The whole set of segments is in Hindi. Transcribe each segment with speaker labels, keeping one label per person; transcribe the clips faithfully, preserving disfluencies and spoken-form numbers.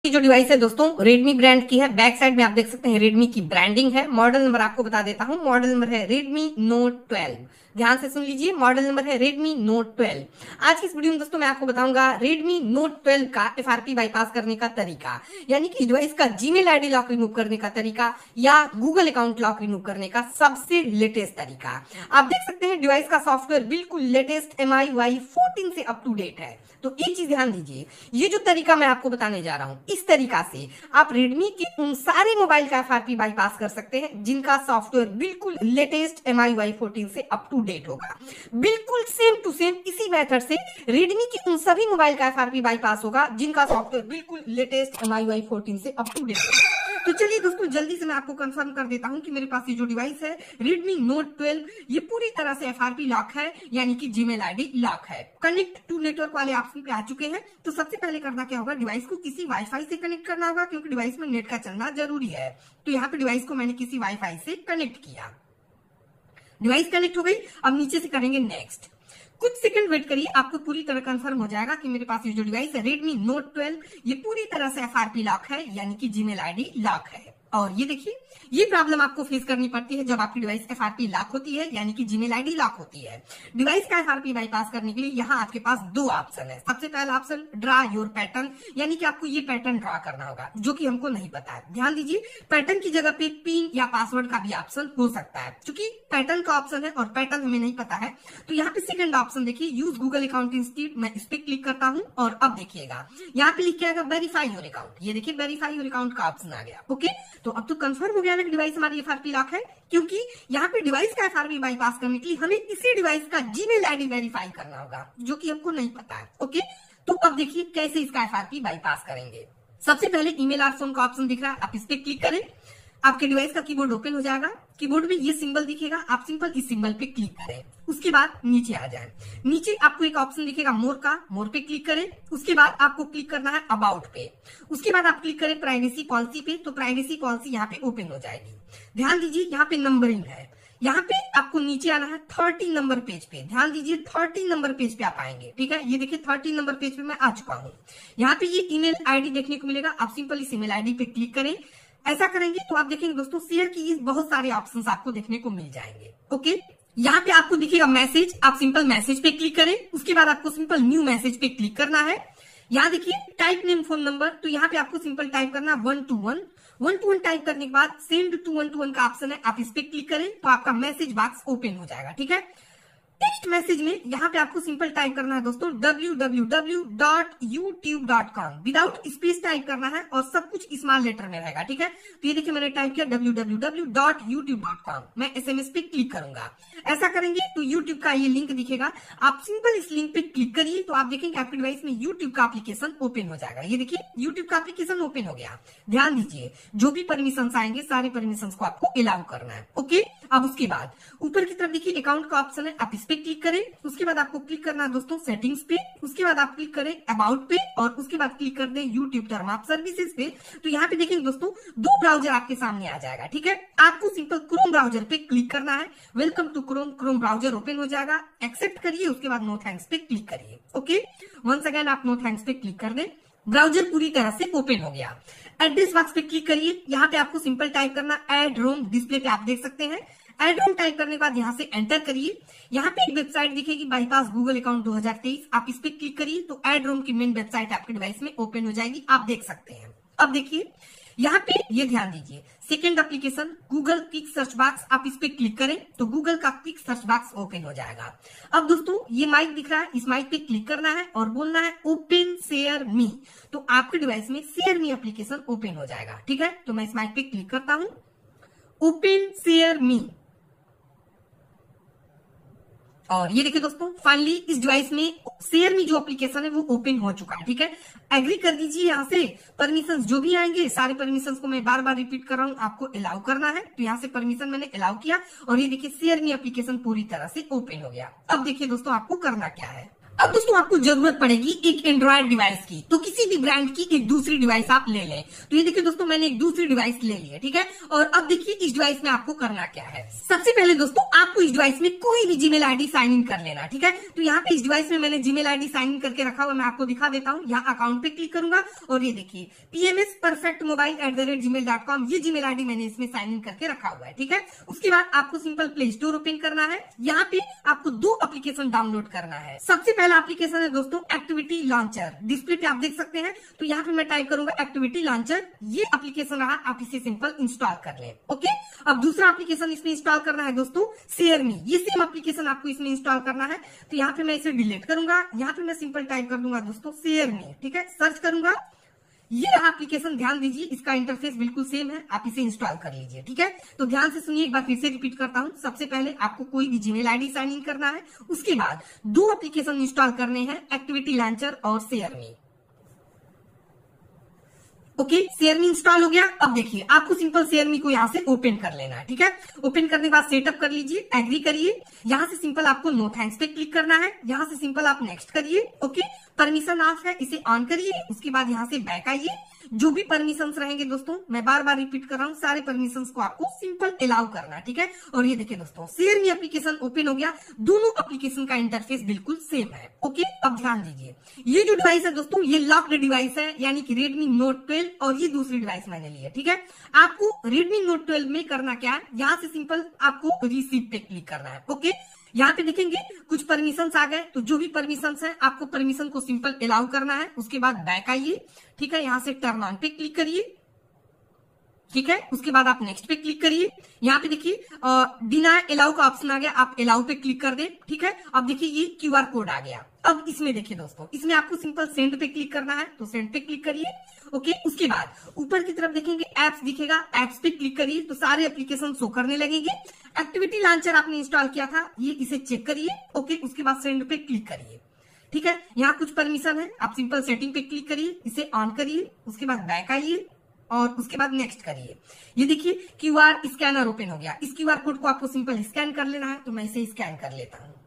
Speaker 1: ये जो डिवाइस है दोस्तों Redmi ब्रांड की है। बैक साइड में आप देख सकते हैं Redmi की ब्रांडिंग है। मॉडल नंबर आपको बता देता हूँ। मॉडल नंबर है Redmi Note ट्वेल्व। ध्यान से सुन लीजिए, मॉडल नंबर है Redmi Note ट्वेल्व। आज की इस वीडियो में दोस्तों मैं आपको बताऊंगा Redmi Note ट्वेल्व का एफ आर पी बाईपास करने का तरीका, यानी कि डिवाइस का जीमेल आईडी लॉक रिमूव करने का तरीका या गूगल अकाउंट लॉक रिमूव करने का सबसे लेटेस्ट तरीका। आप देख सकते हैं डिवाइस का सॉफ्टवेयर बिल्कुल latest M I Y fourteen से अप टू डेट है। तो एक चीज ध्यान दीजिए, ये जो तरीका मैं आपको बताने जा रहा हूं, इस तरीका से आप Redmi के उन सारे मोबाइल का एफ आर पी बाईपास कर सकते हैं जिनका सॉफ्टवेयर बिल्कुल latest M I Y fourteen से अप टू डेट होगा। बिल्कुल सेम टू सेम इसी मेथड से Redmi के उन सभी मोबाइल का एफ आर पी बाईपास होगा जिनका सॉफ्टवेयर बिल्कुल latest M I Y fourteen से अप टू डेट होगा। तो चलिए दोस्तों, जल्दी से मैं आपको कंफर्म कर देता हूं कि मेरे पास ये जो डिवाइस है Redmi Note ट्वेल्व, ये पूरी तरह से एफ आर पी लॉक है, यानी कि जीमेल आईडी लॉक है। कनेक्ट टू नेटवर्क वाले ऑप्शन पे आ चुके हैं। तो सबसे पहले करना क्या होगा, डिवाइस को किसी वाईफाई से कनेक्ट करना होगा, क्योंकि डिवाइस में नेट का चलना जरूरी है। तो यहाँ पे डिवाइस को मैंने किसी वाईफाई से कनेक्ट किया, डिवाइस कनेक्ट हो गई। अब नीचे से करेंगे नेक्स्ट। कुछ सेकंड वेट करिए, आपको पूरी तरह कंफर्म हो जाएगा कि मेरे पास ये जो डिवाइस है Redmi Note ट्वेल्व, ये पूरी तरह से एफ आर पी लॉक है, यानी कि जीमेल आईडी लॉक है। और ये देखिए, ये प्रॉब्लम आपको फेस करनी पड़ती है जब आपकी device F R P lock होती है, यानी कि जीमेल आईडी लॉक होती है। डिवाइस का एफ आर पी बाईपास करने के लिए यहाँ आपके पास दो ऑप्शन है। सबसे पहला ऑप्शन ड्रा योर पैटर्न, यानी कि आपको ये पैटर्न ड्रा करना होगा, जो कि हमको नहीं पता है। ध्यान दीजिए, पैटर्न की जगह पे पिन या पासवर्ड का भी ऑप्शन हो सकता है। क्योंकि पैटर्न का ऑप्शन है और पैटर्न हमें नहीं पता है, तो यहाँ पे सेकंड ऑप्शन देखिए, यूज गूगल अकाउंट इंस्टीट्यूट। मैं इस पे क्लिक करता हूँ और अब देखिएगा यहाँ पे लिख के आएगा वेरीफाई योर अकाउंट। ये देखिए वेरीफाई योर अकाउंट का ऑप्शन आ गया। ओके, तो अब तो कंफर्म हो गया ना कि डिवाइस हमारी एफ आर पी लॉक है, क्योंकि यहाँ पे डिवाइस का एफ आर पी बाईपास करने के लिए हमें इसी डिवाइस का जीमेल आईडी वेरीफाई करना होगा, जो कि हमको नहीं पता है। ओके, तो अब देखिए कैसे इसका एफ आर पी बाईपास करेंगे। सबसे पहले ईमेल ऑप्शन का ऑप्शन दिख रहा है, आप इस पे क्लिक करें। आपके डिवाइस का कीबोर्ड ओपन हो जाएगा। कीबोर्ड में ये सिंबल दिखेगा, आप सिंपल इस सिंबल पे क्लिक करें। उसके बाद नीचे आ जाएं। नीचे आपको एक ऑप्शन दिखेगा मोर का, मोर पे क्लिक करें। उसके बाद आपको क्लिक करना है अबाउट पे। उसके बाद आप क्लिक करें प्राइवेसी पॉलिसी पे, तो प्राइवेसी पॉलिसी यहाँ पे ओपन हो जाएगी। ध्यान दीजिए, यहाँ पे नंबरिंग है। यहाँ पे आपको नीचे आना है थर्टी नंबर पेज पे। ध्यान दीजिए, थर्टी नंबर पेज पे आप आएंगे। ठीक है, ये देखिए थर्टी नंबर पेज पे मैं आ चुका हूँ। यहाँ पे ये ईमेल आईडी देखने को मिलेगा, आप सिंपल इस ईमेल आईडी पे क्लिक करें। ऐसा करेंगे तो आप देखेंगे दोस्तों, शेयर की बहुत सारे ऑप्शंस आपको देखने को मिल जाएंगे। ओके, यहाँ पे आपको दिखेगा मैसेज, आप सिंपल मैसेज पे क्लिक करें। उसके बाद आपको सिंपल न्यू मैसेज पे क्लिक करना है। यहाँ देखिए टाइप नेम फोन नंबर, तो यहाँ पे आपको सिंपल टाइप करना one two one. One two one type करने के बाद send to one two one का ऑप्शन है, आप इस पे क्लिक करें तो आपका मैसेज बॉक्स ओपन हो जाएगा। ठीक है, टेक्स्ट मैसेज में यहाँ पे आपको सिंपल टाइप करना है दोस्तों W W W dot YouTube dot com, without space type करना है और सब कुछ स्मॉल लेटर में रहेगा। ठीक है, तो ये देखिए मैंने टाइप किया W W W dot YouTube dot com. मैं एसएमएस पे क्लिक करूंगा। ऐसा करेंगे तो यूट्यूब का ये लिंक दिखेगा, आप सिंपल इस लिंक पे क्लिक करिए तो आप देखेंगे आपके डिवाइस में यूट्यूब का एप्लीकेशन ओपन हो जाएगा। ये देखिए यूट्यूब का एप्लीकेशन ओपन हो गया। ध्यान दीजिए, जो भी परमिशन आएंगे सारे परमिशन को आपको अलाउ करना है। ओके, अब उसके बाद ऊपर की तरफ देखिए अकाउंट का ऑप्शन है, आप इस पे क्लिक करें। उसके बाद आपको क्लिक करना है दोस्तों सेटिंग्स पे। उसके बाद आप क्लिक करें अबाउट पे और उसके बाद क्लिक कर दें यूट्यूब टर्म ऑफ सर्विसेज पे। तो यहाँ पे देखेंगे दोस्तों दो ब्राउजर आपके सामने आ जाएगा। ठीक है, आपको सिंपल क्रोम ब्राउजर पे क्लिक करना है। Welcome to Chrome, Chrome browser open हो जाएगा। एक्सेप्ट करिए, उसके बाद नो थैंक्स पे क्लिक करिए। ओके, वंस अगेन आप नो थैंक्स पे क्लिक कर दें। ब्राउजर पूरी तरह से ओपन हो गया। एड्रेस बॉक्स पे क्लिक करिए। यहाँ पे आपको सिंपल टाइप करना एड रोम, डिस्प्ले पे आप देख सकते हैं। एड रोम टाइप करने के बाद यहाँ से एंटर करिए। यहाँ पे एक वेबसाइट दिखेगी बाईपास गूगल अकाउंट दो हज़ार तेईस, आप इस पे क्लिक करिए तो एड रोम की मेन वेबसाइट आपके डिवाइस में ओपन हो जाएगी, आप देख सकते हैं। अब देखिए यहाँ पे ये ध्यान दीजिए, second application Google quick search box, आप इस पे क्लिक करें तो गूगल का क्विक सर्च बॉक्स ओपन हो जाएगा। अब दोस्तों ये माइक दिख रहा है, इस माइक पे क्लिक करना है और बोलना है ओपन शेयर मी, तो आपके डिवाइस में शेयर मी एप्लीकेशन ओपन हो जाएगा। ठीक है, तो मैं इस माइक पे क्लिक करता हूँ, ओपन शेयर मी। और ये देखिए दोस्तों, फाइनली इस डिवाइस में शेयर मी जो एप्लीकेशन है वो ओपन हो चुका है। ठीक है, एग्री कर दीजिए। यहाँ से परमिशन जो भी आएंगे सारे परमिशन को मैं बार बार रिपीट कर रहा हूँ, आपको अलाउ करना है। तो यहाँ से परमिशन मैंने अलाउ किया और ये देखिए शेयर मी एप्लीकेशन पूरी तरह से ओपन हो गया। अब देखिए दोस्तों आपको करना क्या है, अब दोस्तों आपको जरूरत पड़ेगी एक एंड्रॉयड डिवाइस की, तो किसी भी ब्रांड की एक दूसरी डिवाइस आप ले लें। तो ये देखिए दोस्तों मैंने एक दूसरी डिवाइस ले ली है, ठीक है। और अब देखिए इस डिवाइस में आपको करना क्या है। सबसे पहले दोस्तों आपको इस डिवाइस में कोई भी जीमेल आईडी साइन इन कर लेना, ठीक है। तो यहाँ पे इस डिवाइस में मैंने जीमेल आईडी साइन इन करके रखा हुआ, मैं आपको दिखा देता हूँ। यहाँ अकाउंट पे क्लिक करूंगा और ये देखिए PMS perfect mobile at the rate G mail dot com, ये जीमेल आईडी मैंने इसमें साइन इन करके रखा हुआ है, ठीक है। उसके बाद आपको सिंपल प्ले स्टोर ओपन करना है। यहाँ पे आपको दो एप्लीकेशन डाउनलोड करना है। सबसे पहला एप्लीकेशन है दोस्तों एक्टिविटी लॉन्चर, डिस्प्ले पे आप देख सकते हैं। तो यहाँ पे मैं टाइप करूंगा एक्टिविटी लॉन्चर, ये एप्लीकेशन रहा, आप इसे सिंपल इंस्टॉल कर लें। ओके, अब दूसरा एप्लीकेशन इसमें इंस्टॉल करना है दोस्तों शेयर मी, ये सेम एप्लीकेशन आपको इसमें इंस्टॉल करना है। तो यहाँ पे मैं इसे डिलीट करूंगा, यहाँ पे मैं सिंपल टाइप कर दूंगा दोस्तों शेयर मी, ठीक है। सर्च करूंगा, ये एप्लीकेशन ध्यान दीजिए इसका इंटरफेस बिल्कुल सेम है, आप इसे इंस्टॉल कर लीजिए, ठीक है। तो ध्यान से सुनिए, एक बार फिर से रिपीट करता हूं। सबसे पहले आपको कोई भी जीमेल आईडी साइन इन करना है, उसके बाद दो एप्लीकेशन इंस्टॉल करने हैं, एक्टिविटी लॉन्चर और share me. Okay, share me install हो गया। अब देखिए आपको सिंपल शेयर मी को यहाँ से ओपन कर लेना है, ठीक है। ओपन करने के बाद सेटअप कर लीजिए, एग्री करिए। यहाँ से सिंपल आपको नो थैंक्स पे क्लिक करना है, यहाँ से सिंपल आप नेक्स्ट करिए। ओके, परमिशन ऑफ है, इसे ऑन करिए। उसके बाद यहाँ से बैक आइए। जो भी परमिशंस रहेंगे दोस्तों, मैं बार बार रिपीट कर रहा हूँ, सारे परमिशंस को आपको सिंपल अलाउ करना, ठीक है। और ये देखिए दोस्तों शेयर मी एप्लीकेशन ओपन हो गया, दोनों एप्लीकेशन का इंटरफेस बिल्कुल सेम है। ओके, अब ध्यान दीजिए, ये जो डिवाइस है दोस्तों ये लॉक्ड डिवाइस है, यानी कि Redmi Note ट्वेल्व, और ये दूसरी डिवाइस मैंने ली है, ठीक है। आपको Redmi Note ट्वेल्व में करना क्या है, यहाँ से सिंपल आपको रिसीव पे क्लिक करना है। ओके, यहाँ पे देखेंगे कुछ परमिशंस आ गए, तो जो भी परमिशंस है आपको परमिशन को सिंपल अलाउ करना है। उसके बाद बैक आइए, ठीक है। यहाँ से टर्न ऑन पे क्लिक करिए, ठीक है। उसके बाद आप नेक्स्ट पे क्लिक करिए। यहाँ पे देखिए डिनाय अलाउ का ऑप्शन आ गया, आप अलाउ पे क्लिक कर दे, ठीक है। अब देखिए ये क्यूआर कोड आ गया। अब इसमें देखिए दोस्तों, इसमें आपको सिंपल सेंड पे क्लिक करना है, तो सेंड पे क्लिक करिए। ओके, उसके बाद ऊपर की तरफ देखेंगे एप्स दिखेगा, एप्स पे क्लिक करिए, तो सारे एप्लीकेशन शो करने लगेंगे। एक्टिविटी लॉन्चर आपने इंस्टॉल किया था, ये इसे चेक करिए। ओके, उसके बाद सेंड पे क्लिक करिए, ठीक है। यहाँ कुछ परमिशन है, आप सिंपल सेटिंग पे क्लिक करिए, इसे ऑन करिए। उसके बाद बैक आइए और उसके बाद नेक्स्ट करिए। ये देखिए क्यूआर स्कैनर ओपन हो गया। इस क्यूआर कोड को आपको सिंपल स्कैन कर लेना है, तो मैं इसे स्कैन कर लेता हूँ।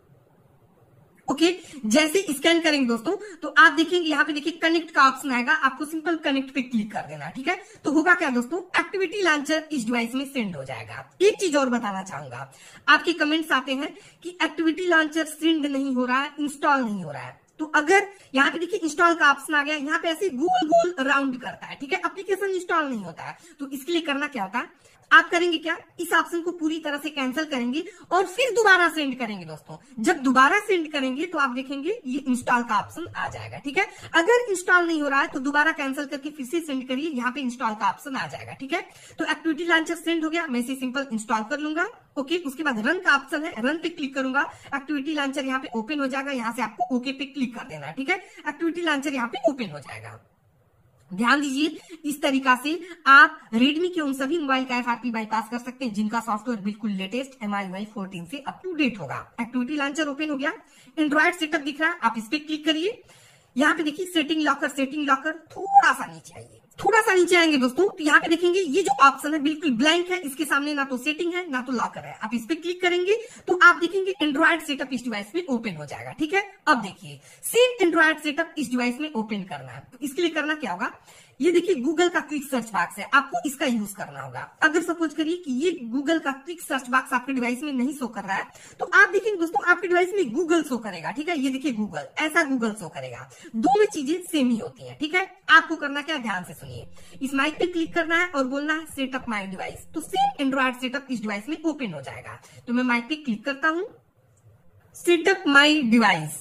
Speaker 1: ओके, जैसे स्कैन करेंगे दोस्तों तो आप देखेंगे यहाँ पे देखिए कनेक्ट का ऑप्शन आएगा, आपको सिंपल कनेक्ट पे क्लिक कर देना, ठीक है। तो होगा क्या दोस्तों, एक्टिविटी लॉन्चर इस डिवाइस में सेंड हो जाएगा। एक चीज और बताना चाहूंगा, आपके कमेंट्स आते हैं कि एक्टिविटी लॉन्चर सेंड नहीं हो रहा है, इंस्टॉल नहीं हो रहा है। तो अगर यहाँ पे देखिए इंस्टॉल का ऑप्शन आ गया, यहाँ पे ऐसे गोल गोल राउंड करता है, ठीक है, एप्लीकेशन इंस्टॉल नहीं होता है। तो इसके लिए करना क्या होता है, आप करेंगे क्या, इस ऑप्शन को पूरी तरह से कैंसिल करेंगे और फिर दोबारा सेंड करेंगे दोस्तों। जब दोबारा सेंड करेंगे तो आप देखेंगे ये इंस्टॉल का ऑप्शन आ जाएगा, ठीक है। अगर इंस्टॉल नहीं हो रहा है तो दोबारा कैंसिल करके फिर से सेंड करिए, यहाँ पे इंस्टॉल का ऑप्शन आ जाएगा, ठीक है। तो एक्टिविटी लॉन्चर सेंड हो गया, मैं इसे सिंपल इंस्टॉल कर लूंगा। ओके, उसके बाद रन का ऑप्शन है, रन पे क्लिक करूंगा, एक्टिविटी लॉन्चर यहाँ पे ओपन हो जाएगा। यहाँ से आपको ओके पे क्लिक कर देना है, ठीक है। एक्टिविटी लॉन्चर यहाँ पे ओपन हो जाएगा। ध्यान दीजिए, इस तरीका से आप Redmi के उन सभी मोबाइल का एफआरपी बाईपास कर सकते हैं जिनका सॉफ्टवेयर बिल्कुल latest M I U I fourteen से अप टू डेट होगा। एक्टिविटी लॉन्चर ओपन हो गया, एंड्रॉइड सेटअप दिख रहा है, आप इस पे क्लिक करिए। यहाँ पे देखिए सेटिंग लॉकर, सेटिंग लॉकर थोड़ा सा नीचे आइए, थोड़ा सा नीचे आएंगे दोस्तों तो यहाँ पे देखेंगे ये जो ऑप्शन है बिल्कुल ब्लैंक है, इसके सामने ना तो सेटिंग है ना तो लॉकर है। आप इस पे क्लिक करेंगे तो आप देखेंगे एंड्रॉइड सेटअप इस डिवाइस में ओपन हो जाएगा, ठीक है। अब देखिए सेम एंड्रॉइड सेटअप इस डिवाइस में ओपन करना है, तो इसके लिए करना क्या होगा, ये देखिए गूगल का क्विक सर्च बॉक्स है, आपको इसका यूज करना होगा। अगर सपोज करिए कि ये गूगल का क्विक सर्च बॉक्स आपके डिवाइस में नहीं शो कर रहा है तो आप देखेंगे दोस्तों आपके डिवाइस में गूगल शो करेगा, ठीक है। ये देखिए गूगल, ऐसा गूगल शो करेगा, दोनों चीजें सेम ही होती हैं, ठीक है। आपको करना क्या, ध्यान से सुनिए, इस माइक पे क्लिक करना है और बोलना है सेटअप माई डिवाइस, तो सेम एंड्रॉइड सेटअप इस डिवाइस में ओपन हो जाएगा। तो मैं माइक पे क्लिक करता हूं, सेटअप माई डिवाइस,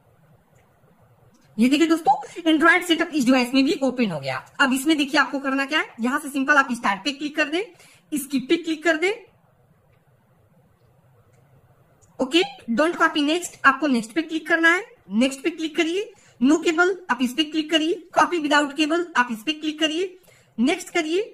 Speaker 1: ये देखिए दोस्तों एंड्रॉइड सेटअप इस डिवाइस में भी ओपन हो गया। अब इसमें देखिए आपको करना क्या है, यहां से सिंपल आप स्टार्ट पे क्लिक कर दे, स्किप पे क्लिक कर दे। ओके, डोंट कॉपी नेक्स्ट, आपको नेक्स्ट पे क्लिक करना है, नेक्स्ट पे क्लिक करिए। नो केबल, आप इस पे क्लिक करिए। कॉपी विदाउट केबल, आप इस पे क्लिक करिए, नेक्स्ट करिए।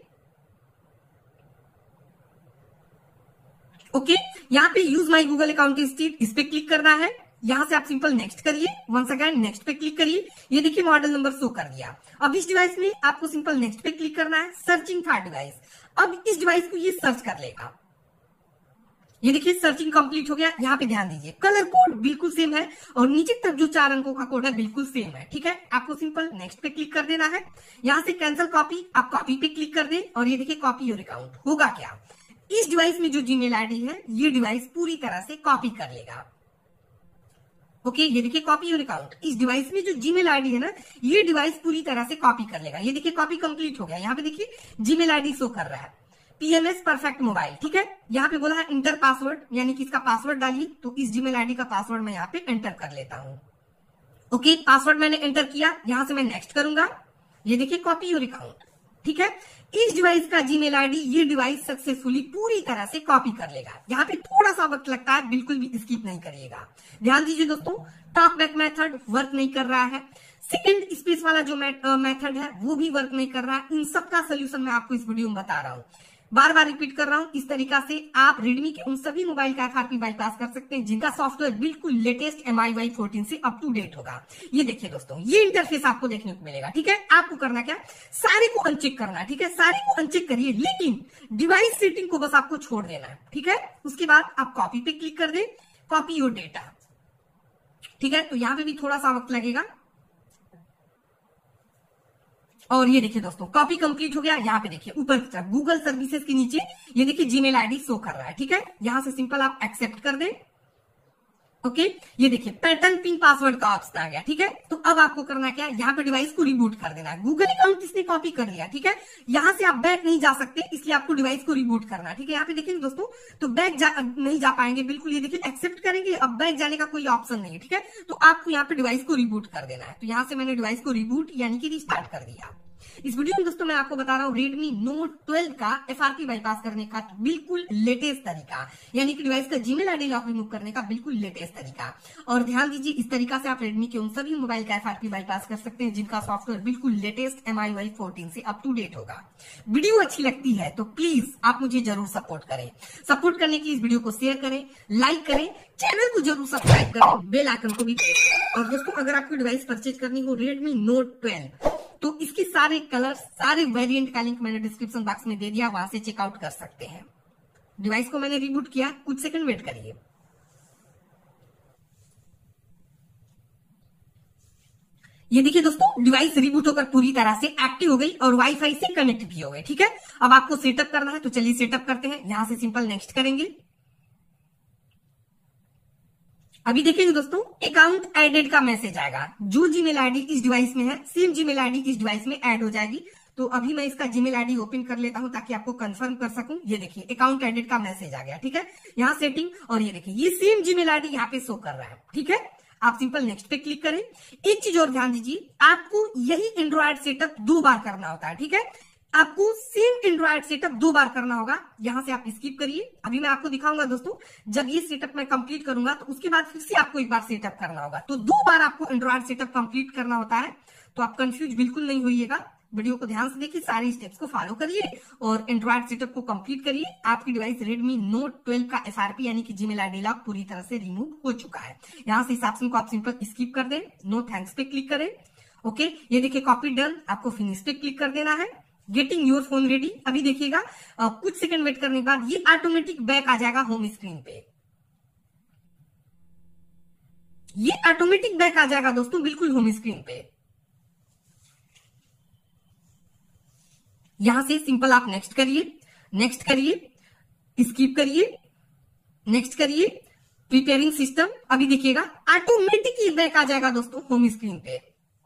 Speaker 1: ओके, यहाँ पे use my Google account instead, इस पे क्लिक करना है। यहां से आप सिंपल नेक्स्ट करिए, वंस अगेन नेक्स्ट पे क्लिक करिए। ये देखिए मॉडल नंबर शो कर दिया। अब इस डिवाइस में आपको सिंपल नेक्स्ट पे क्लिक करना है, सर्चिंग फॉर डिवाइस। अब इस डिवाइस को ये सर्च कर लेगा, ये देखिए सर्चिंग कंप्लीट हो गया। यहाँ पे ध्यान दीजिए कलर कोड बिल्कुल सेम है और नीचे तक जो चार अंकों का कोड है बिल्कुल सेम है। ठीक है, आपको सिंपल नेक्स्ट पे क्लिक कर देना है। यहाँ से कैंसिल कॉपी, आप कॉपी पे क्लिक कर दें और ये देखिए कॉपी योर अकाउंट। होगा क्या, इस डिवाइस में जो जीमेल आईडी है ये डिवाइस पूरी तरह से कॉपी कर लेगा। ओके okay, ये देखिए कॉपी योर अकाउंट, इस डिवाइस में जो जीमेल आईडी है ना ये डिवाइस पूरी तरह से कॉपी कर लेगा। ये देखिए कॉपी कंप्लीट हो गया। यहाँ पे देखिए जीमेल आईडी शो कर रहा है पीएमएस परफेक्ट मोबाइल। ठीक है, यहाँ पे बोला है इंटर पासवर्ड, यानी कि इसका पासवर्ड डालिए। तो इस जीमेल आईडी का पासवर्ड मैं यहाँ पे एंटर कर लेता हूँ। ओके, पासवर्ड मैंने एंटर किया। यहाँ से मैं नेक्स्ट करूंगा। ये देखिए कॉपी योर अकाउंट। ठीक है, इस डिवाइस का जीमेल आईडी ये डिवाइस सक्सेसफुली पूरी तरह से कॉपी कर लेगा। यहाँ पे थोड़ा सा वक्त लगता है, बिल्कुल भी स्किप नहीं करिएगा। ध्यान दीजिए दोस्तों, टॉक बैक मेथड वर्क नहीं कर रहा है, सेकंड स्पेस वाला जो मेथड है वो भी वर्क नहीं कर रहा है। इन सब का सोल्यूशन मैं आपको इस वीडियो में बता रहा हूँ। बार बार रिपीट कर रहा हूं, इस तरीका से आप रेडमी के उन सभी मोबाइल का एफआरपी बाईपास कर सकते हैं जिनका सॉफ्टवेयर बिल्कुल latest M I Y fourteen से अप टू डेट होगा। ये देखिए दोस्तों, ये इंटरफेस आपको देखने को मिलेगा। ठीक है, आपको करना क्या, सारे को अनचेक करना है। ठीक है, सारे को अनचेक करिए, लेकिन डिवाइस सेटिंग को बस आपको छोड़ देना है। ठीक है, उसके बाद आप कॉपी पे क्लिक कर दे, कॉपी योर डेटा। ठीक है, तो यहाँ पे भी थोड़ा सा वक्त लगेगा। और ये देखिए दोस्तों कॉपी कंप्लीट हो गया। यहाँ पे देखिए ऊपर की तरफ गूगल सर्विसेज के नीचे ये देखिए जीमेल आईडी शो कर रहा है। ठीक है, यहां से सिंपल आप एक्सेप्ट कर दें। ओके, ये देखिए पैटर्न पिन पासवर्ड का ऑप्शन आ गया। ठीक है, तो अब आपको करना क्या है, यहाँ पे डिवाइस को रिबूट कर देना है। गूगल अकाउंट इसने कॉपी कर लिया। ठीक है, यहां से आप बैक नहीं जा सकते, इसलिए आपको डिवाइस को रिबूट करना है। ठीक है, यहाँ पे देखिए दोस्तों, तो बैक जा, नहीं जा पाएंगे बिल्कुल। ये देखिए एक्सेप्ट करेंगे, अब बैक जाने का कोई ऑप्शन नहीं है। ठीक है, तो आपको यहाँ पे डिवाइस को रिबूट कर देना है। तो यहाँ से मैंने डिवाइस को रिबूट यानी कि रिस्टार्ट कर दिया। इस वीडियो में दोस्तों मैं आपको बता रहा हूँ Redmi Note ट्वेल्व का एफआरपी बाईपास करने का बिल्कुल लेटेस्ट तरीका, यानी कि डिवाइस का जीमेल आईडी लॉक रिमूव करने का बिल्कुल लेटेस्ट तरीका। और ध्यान दीजिए, इस तरीका से आप Redmi के उन सभी मोबाइल का एफआरपी बाईपास कर सकते हैं जिनका सॉफ्टवेयर बिल्कुल latest M I Y fourteen से अप टू डेट होगा। वीडियो अच्छी लगती है तो प्लीज आप मुझे जरूर सपोर्ट करें। सपोर्ट करने के लिए इस वीडियो को शेयर करें, लाइक करें, चैनल को जरूर सब्सक्राइब करें, बेल आइकन को भी प्रेस करें। और दोस्तों अगर आपको डिवाइस परचेज करनी हो Redmi Note ट्वेल्व तो इसके सारे कलर, सारे वेरिएंट का लिंक मैंने डिस्क्रिप्शन बॉक्स में दे दिया, वहां से चेकआउट कर सकते हैं। डिवाइस को मैंने रिबूट किया, कुछ सेकंड वेट करिए। ये देखिए दोस्तों, डिवाइस रिबूट होकर पूरी तरह से एक्टिव हो गई और वाईफाई से कनेक्ट भी हो गई। ठीक है, अब आपको सेटअप करना है, तो चलिए सेटअप करते हैं। यहां से सिंपल नेक्स्ट करेंगे। अभी देखिए दोस्तों, अकाउंट एडेड का मैसेज आएगा। जो जीमेल आईडी इस डिवाइस में है सेम जीमेल आईडी इस डिवाइस में ऐड हो जाएगी। तो अभी मैं इसका जीमेल आईडी ओपन कर लेता हूं ताकि आपको कंफर्म कर सकूं। ये देखिए अकाउंट एडेड का मैसेज आ गया। ठीक है, यहाँ सेटिंग और ये देखिए ये सेम जीमेल आईडी यहाँ पे शो कर रहा है। ठीक है, आप सिंपल नेक्स्ट पे क्लिक करें। एक चीज और ध्यान दीजिए, आपको यही एंड्रॉयड सेटअप दो बार करना होता है। ठीक है, आपको सेम एंड्रॉयड सेटअप दो बार करना होगा। यहां से आप स्किप करिए, अभी मैं आपको दिखाऊंगा दोस्तों। जब ये सेटअप मैं कंप्लीट करूंगा तो उसके बाद फिर से आपको एक बार सेटअप करना होगा। तो दो बार आपको एंड्रॉयड सेटअप कंप्लीट करना होता है। तो आप कंफ्यूज बिल्कुल नहीं होइएगा, वीडियो को ध्यान से देखिए, सारे स्टेप्स को फॉलो करिए और एंड्रॉयड सेटअप को कंप्लीट करिए। आपकी डिवाइस Redmi Note ट्वेल्व का एफआरपी यानी कि जीमेल आईडी लॉक पूरी तरह से रिमूव हो चुका है। यहाँ से इस ऑप्शन को आप सिंपल स्किप कर दें, नो थैंक्स पे क्लिक करें। ओके, ये देखिए कॉपी डन, आपको फिनिश पे क्लिक कर देना है। Getting your phone ready. अभी देखिएगा आ, कुछ सेकंड वेट करने के बाद ये ऑटोमेटिक बैक आ जाएगा होम स्क्रीन पे। ये ऑटोमेटिक बैक आ जाएगा दोस्तों बिल्कुल होम स्क्रीन पे। यहां से सिंपल आप नेक्स्ट करिए, नेक्स्ट करिए, स्किप करिए, नेक्स्ट करिए, प्रिपेयरिंग सिस्टम। अभी देखिएगा ऑटोमेटिकली बैक आ जाएगा दोस्तों होम स्क्रीन पे।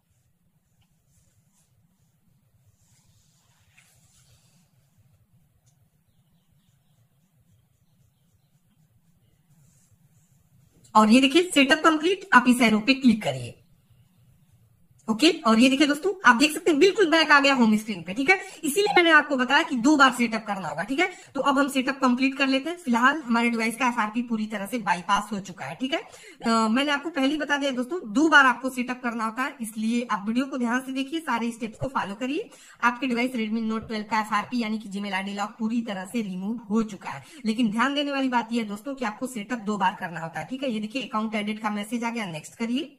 Speaker 1: और ये देखिए सेटअप कंप्लीट, आप इस एरो पे क्लिक करिए। ओके, और ये देखिए दोस्तों, आप देख सकते हैं बिल्कुल बैक आ गया होम स्क्रीन पे। ठीक है, इसीलिए मैंने आपको बताया कि दो बार सेटअप करना होगा। ठीक है, तो अब हम सेटअप कंप्लीट कर लेते हैं। फिलहाल हमारे डिवाइस का एफआरपी पूरी तरह से बाईपास हो चुका है। ठीक है, आ, मैंने आपको पहले ही बता दिया दोस्तों, दो बार आपको सेटअप करना होता है, इसलिए आप वीडियो को ध्यान से देखिए, सारे स्टेप्स को फॉलो करिए। आपके डिवाइस Redmi Note ट्वेल्व का एफआरपी यानी कि जीमेल आईडी लॉक पूरी तरह से रिमूव हो चुका है। लेकिन ध्यान देने वाली बात यह है दोस्तों कि आपको सेटअप दो बार करना होता है। ठीक है, ये देखिए अकाउंट एडेड का मैसेज आ गया, नेक्स्ट करिए,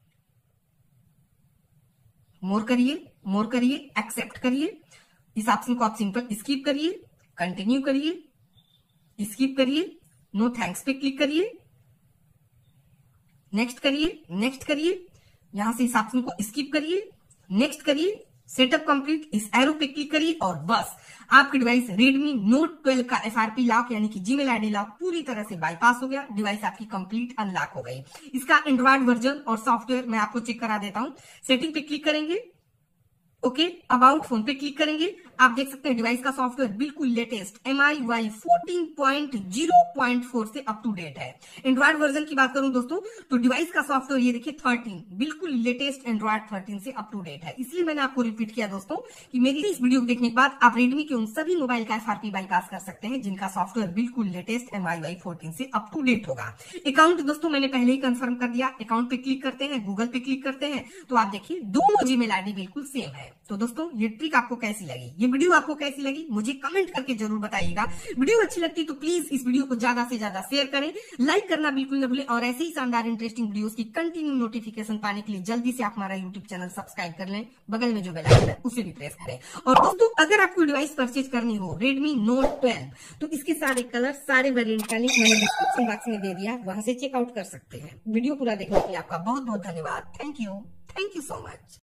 Speaker 1: मोर करिए, मोर करिए, एक्सेप्ट करिए। इस ऑप्शन को आप सिंपल स्किप करिए, कंटिन्यू करिए, स्किप करिए, नो थैंक्स पे क्लिक करिए, नेक्स्ट करिए, नेक्स्ट करिए, यहां से इस ऑप्शन को स्किप करिए, नेक्स्ट करिए, सेटअप कंप्लीट, इस एरो पे क्लिक करिए और बस आपकी डिवाइस Redmi Note ट्वेल्व का एफआरपी लॉक यानी कि जीमेल आईडी लॉक पूरी तरह से बाईपास हो गया। डिवाइस आपकी कंप्लीट अनलॉक हो गई। इसका एंड्रॉइड वर्जन और सॉफ्टवेयर मैं आपको चेक करा देता हूं। सेटिंग पे क्लिक करेंगे, ओके okay, अबाउट फोन पे क्लिक करेंगे, आप देख सकते हैं डिवाइस का सॉफ्टवेयर बिल्कुल latest M I Y fourteen point zero point four से अप टू डेट है। एंड्रॉइड वर्जन की बात करूं दोस्तों तो डिवाइस का सॉफ्टवेयर ये देखिए थर्टीन, बिल्कुल लेटेस्ट एंड्रॉइड थर्टीन से अप टू डेट है। इसलिए मैंने आपको रिपीट किया दोस्तों कि मेरी इस वीडियो को देखने के बाद आप रेडमी के उन सभी मोबाइल का एफआरपी बाईपास कर सकते हैं जिनका सॉफ्टवेयर बिल्कुल latest M I Y fourteen से अप टू डेट होगा। अकाउंट दोस्तों मैंने पहले ही कंफर्म कर दिया। अकाउंट पे क्लिक करते हैं, गूगल पे क्लिक करते हैं तो आप देखिए दोनों जीमेल आईडी बिल्कुल सेम है। तो दोस्तों ये ट्रिक आपको कैसी लगी, ये वीडियो आपको कैसी लगी मुझे कमेंट करके जरूर बताइएगा। वीडियो अच्छी लगती तो प्लीज इस वीडियो को ज्यादा से ज्यादा शेयर करें, लाइक करना बिल्कुल न भूलें और ऐसे ही शानदार इंटरेस्टिंग वीडियोस की कंटिन्यू नोटिफिकेशन पाने के लिए जल्दी से आप हमारा यूट्यूब चैनल सब्सक्राइब कर लें, बगल में जो बेल आइकन है उसे भी प्रेस करें। और दोस्तों अगर आपको डिवाइस परचेज करनी हो Redmi Note ट्वेल्व तो इसके सारे कलर, सारे वेरिएंट का लिंक मैंने डिस्क्रिप्शन बॉक्स में दे दिया, वहां से चेकआउट कर सकते हैं। वीडियो पूरा देखने के लिए आपका बहुत बहुत धन्यवाद। Thank you, thank you so much.